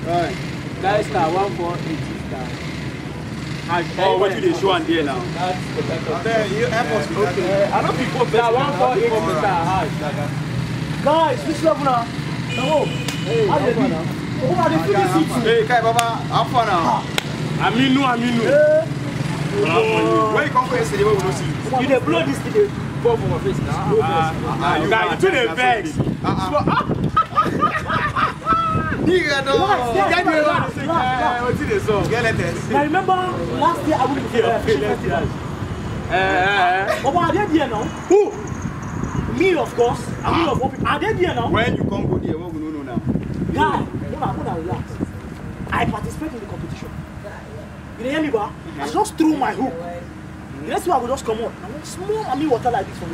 Right. That is star 1480 star. Oh, what you dey show on there now? That's the better. You help us with that. I don't people star 1480 star hash. Guys, which level now? Hello. Hey, how far now? Hey, Kai Baba, how far now? Aminu. Where you come from yesterday? Where we don't see you? You dey blow this today. Go for my face now. You guys, you the vex. Nigga, no. Now remember last year I went to the festival. Omo, are they there now? Who? Me, of course. Me, of all people. Are they there now? When you come go there, what we know now? Guy, when I relax, I participate in the competition. You hear me, ba? I just threw my hook. The next one I will just come on. I want small mommy water like this for me.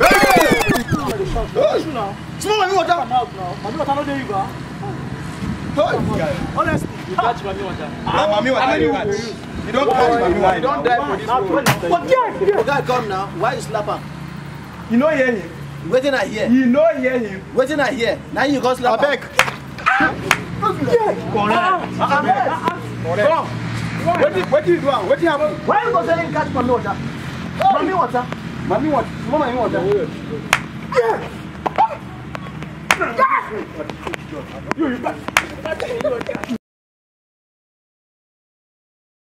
Small mommy water. Come out now. Mommy water not there, you ba? Honestly, You catch mommy water. Mommy water you catch. You don't catch mommy water. You don't die for this one. but yeah. Guy come now. Why you slap him? You know hear him. Waiting I hear. You know hear him. Waiting I hear. Now you go slap him. Correct. What you do? What you happen? Why you go selling catch mommy water? Mommy water. Mommy water. Small mommy water. Yeah.